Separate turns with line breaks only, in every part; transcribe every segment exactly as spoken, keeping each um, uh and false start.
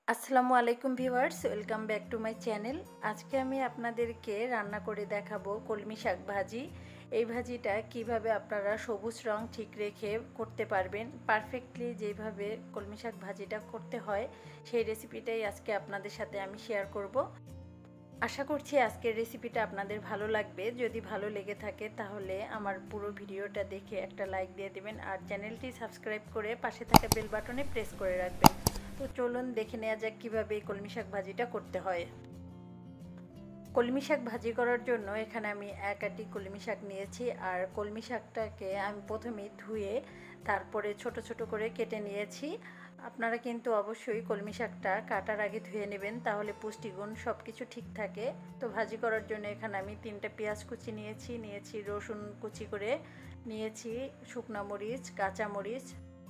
আসসালামু আলাইকুম viewers, welcome back to my channel. আজকে আমি আপনাদেরকে রান্না করে দেখাবো কলমি শাক ভাজি। এই ভাজিটা কিভাবে আপনারা সবুজ রং ঠিক রেখে করতে পারবেন, পারফেক্টলি যেভাবে কলমি শাক ভাজিটা করতে হয় সেই রেসিপিটাই আজকে আপনাদের সাথে আমি শেয়ার করব। আশা করছি আজকের রেসিপিটা আপনাদের ভালো লাগবে। যদি ভালো লেগে থাকে তাহলে আমার পুরো ভিডিওটা দেখে একটা লাইক দিয়ে দেবেন আর চ্যানেলটি সাবস্ক্রাইব করে পাশে থাকা বেল বাটনে প্রেস করে রাখবেন। তো চলুন দেখে নেওয়া যাক কীভাবে এই কলমি শাক ভাজিটা করতে হয়। কলমি শাক ভাজি করার জন্য এখানে আমি এক আটি কলমি শাক নিয়েছি আর কলমি শাকটাকে আমি প্রথমেই ধুয়ে তারপরে ছোট ছোট করে কেটে নিয়েছি। আপনারা কিন্তু অবশ্যই কলমি শাকটা কাটার আগে ধুয়ে নেবেন, তাহলে পুষ্টিগুণ সব কিছু ঠিক থাকে। তো ভাজি করার জন্য এখানে আমি তিনটা পেঁয়াজ কুচি নিয়েছি নিয়েছি রসুন কুচি করে নিয়েছি, শুকনো মরিচ, কাঁচা মরিচ।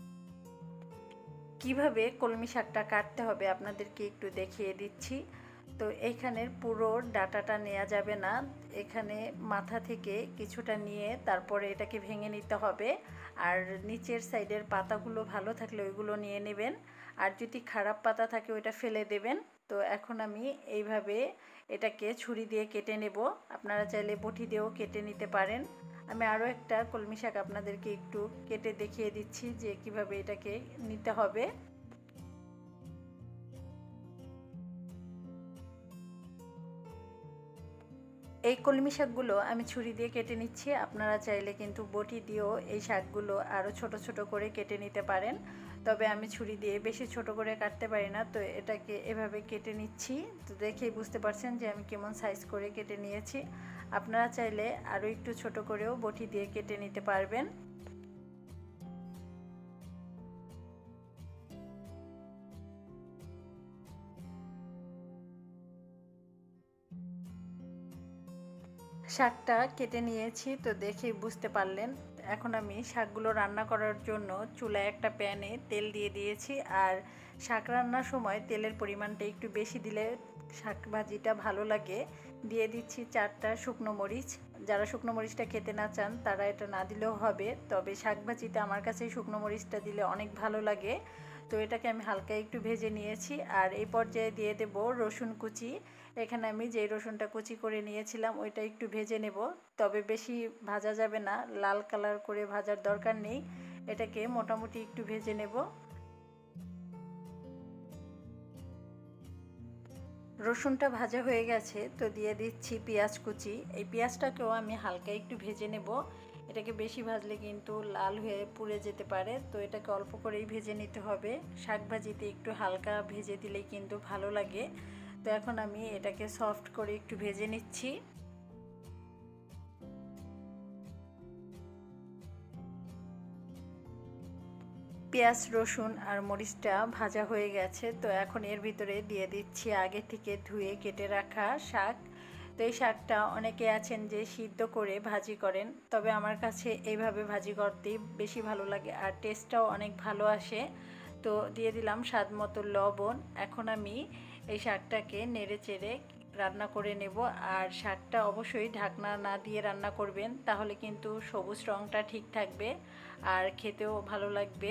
কিভাবে কলমি শাকটা কাটতে হবে আপনাদেরকে একটু দেখিয়ে দিচ্ছি। তো এইখানের পুরো ডাটাটা নেওয়া যাবে না, এখানে মাথা থেকে কিছুটা নিয়ে তারপরে এটাকে ভেঙে নিতে হবে। আর নিচের সাইডের পাতাগুলো ভালো থাকলে ওইগুলো নিয়ে নেবেন, আর যদি খারাপ পাতা থাকে ওইটা ফেলে দেবেন। তো এখন আমি এইভাবে এটাকে ছুরি দিয়ে কেটে নেব, আপনারা চাইলে বটি দিয়েও কেটে নিতে পারেন। আমি আরও একটা কলমি শাক আপনাদেরকে একটু কেটে দেখিয়ে দিচ্ছি যে কিভাবে এটাকে নিতে হবে। এই কলমি শাকগুলো আমি ছুরি দিয়ে কেটে নিচ্ছি, আপনারা চাইলে কিন্তু বটি দিয়েও এই শাকগুলো আরও ছোট ছোট করে কেটে নিতে পারেন। তবে আমি ছুরি দিয়ে বেশি ছোট করে কাটতে পারি না, তো এটাকে এভাবে কেটে নিচ্ছি। তো দেখেই বুঝতে পারছেন যে আমি কেমন সাইজ করে কেটে নিয়েছি। আপনারা চাইলে আরও একটু ছোট করেও বটি দিয়ে কেটে নিতে পারবেন। শাকটা কেটে নিয়েছি, তো দেখেই বুঝতে পারলেন। এখন আমি শাকগুলো রান্না করার জন্য চুলায় একটা প্যানে তেল দিয়ে দিয়েছি, আর শাক রান্নার সময় তেলের পরিমাণটা একটু বেশি দিলে শাক ভাজিটা ভালো লাগে। দিয়ে দিচ্ছি চারটা শুকনো মরিচ। যারা শুকনো মরিচটা খেতে না চান তারা এটা না দিলেও হবে, তবে শাক ভাজিতে আমার কাছে শুকনো মরিচটা দিলে অনেক ভালো লাগে। তো এটাকে আমি হালকা একটু ভেজে নিয়েছি, আর এই পর্যায়ে দিয়ে দেব রসুন কুচি। এখানে আমি যে রসুনটা কুচি করে নিয়েছিলাম ওইটা একটু ভেজে নেব, তবে বেশি ভাজা যাবে না, লাল কালার করে ভাজার দরকার নেই, এটাকে মোটামুটি একটু ভেজে নেব। রসুনটা ভাজা হয়ে গেছে, তো দিয়ে দিচ্ছি পেঁয়াজ কুচি। এই পেঁয়াজটাকেও আমি হালকা একটু ভেজে নেব, এটাকে বেশি ভাজলে কিন্তু লাল হয়ে পুড়ে যেতে পারে, তো এটাকে অল্প করেই ভেজে নিতে হবে। শাক ভাজিতে একটু হালকা ভেজে দিলেই কিন্তু ভালো লাগে। তো এখন আমি এটাকে সফট করে একটু ভেজে নিচ্ছি। পেঁয়াজ, রসুন আর মরিচটা ভাজা হয়ে গেছে, তো এখন এর ভিতরে দিয়ে দিচ্ছি আগে থেকে ধুয়ে কেটে রাখা শাক। তো এই শাকটা অনেকে আছেন যে সিদ্ধ করে ভাজি করেন, তবে আমার কাছে এইভাবে ভাজি করতেই বেশি ভালো লাগে আর টেস্টটাও অনেক ভালো আসে। তো দিয়ে দিলাম স্বাদ মতো লবণ। এখন আমি এই শাকটাকে নেড়ে চেড়ে রান্না করে নেব, আর শাকটা অবশ্যই ঢাকনা না দিয়ে রান্না করবেন, তাহলে কিন্তু সবুজ রঙটা ঠিক থাকবে আর খেতেও ভালো লাগবে।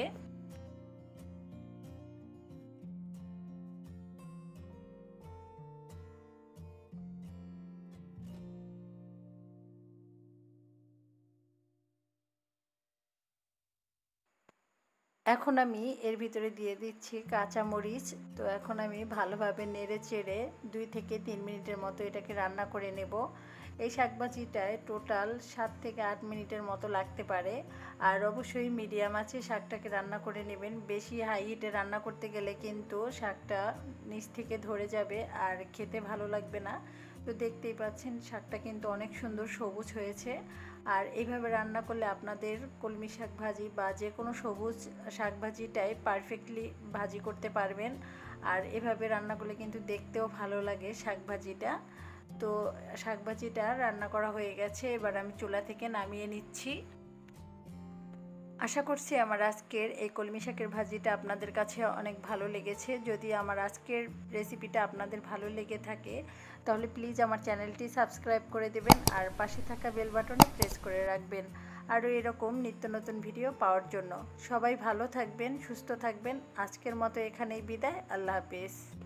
এখন আমি এর ভিতরে দিয়ে দিচ্ছি কাঁচা মরিচ। তো এখন আমি ভালোভাবে নেড়ে চেড়ে দুই থেকে তিন মিনিটের মতো এটাকে রান্না করে নেব। এই শাকভাজিটায় টোটাল সাত থেকে আট মিনিটের মতো লাগতে পারে, আর অবশ্যই মিডিয়াম আছে শাকটাকে রান্না করে নেবেন। বেশি হাই হিটে রান্না করতে গেলে কিন্তু শাকটা নিচ থেকে ধরে যাবে আর খেতে ভালো লাগবে না। তো দেখতেই পাচ্ছেন শাকটা কিন্তু অনেক সুন্দর সবুজ হয়েছে, আর এইভাবে রান্না করলে আপনাদের কলমি শাক ভাজি বা যে কোনো সবুজ শাক ভাজিটাই পারফেক্টলি ভাজি করতে পারবেন। আর এভাবে রান্না করলে কিন্তু দেখতেও ভালো লাগে শাক ভাজিটা। তো শাক ভাজিটা রান্না করা হয়ে গেছে, এবার আমি চুলা থেকে নামিয়ে নিচ্ছি। আশা করছি আমার আজকের এই কলমি শাকের ভাজিটা আপনাদের কাছে অনেক ভালো লেগেছে। যদি আমার আজকের রেসিপিটা আপনাদের ভালো লেগে থাকে তাহলে প্লিজ আমার চ্যানেলটি সাবস্ক্রাইব করে দেবেন আর পাশে থাকা বেল বাটনে প্রেস করে রাখবেন। আরও এরকম নিত্য নতুন ভিডিও পাওয়ার জন্য। সবাই ভালো থাকবেন, সুস্থ থাকবেন। আজকের মতো এখানেই বিদায়। আল্লাহ হাফেজ।